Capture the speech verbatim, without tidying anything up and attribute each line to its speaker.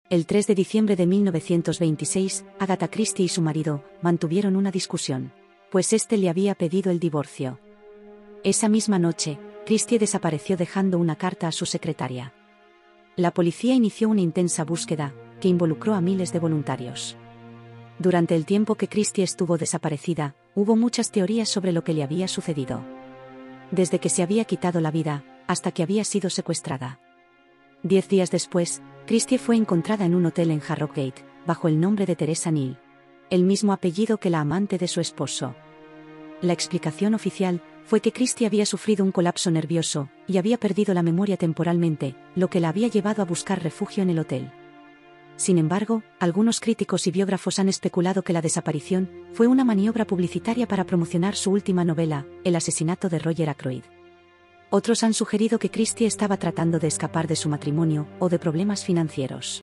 Speaker 1: El tres de diciembre de mil novecientos veintiséis, Agatha Christie y su marido mantuvieron una discusión, pues éste le había pedido el divorcio. Esa misma noche, Christie desapareció dejando una carta a su secretaria. La policía inició una intensa búsqueda, que involucró a miles de voluntarios. Durante el tiempo que Christie estuvo desaparecida, hubo muchas teorías sobre lo que le había sucedido. Desde que se había quitado la vida, hasta que había sido secuestrada. Diez días después, Christie fue encontrada en un hotel en Harrogate, bajo el nombre de Teresa Neal, el mismo apellido que la amante de su esposo. La explicación oficial fue que Christie había sufrido un colapso nervioso y había perdido la memoria temporalmente, lo que la había llevado a buscar refugio en el hotel. Sin embargo, algunos críticos y biógrafos han especulado que la desaparición fue una maniobra publicitaria para promocionar su última novela, El asesinato de Roger Ackroyd. Otros han sugerido que Christie estaba tratando de escapar de su matrimonio o de problemas financieros.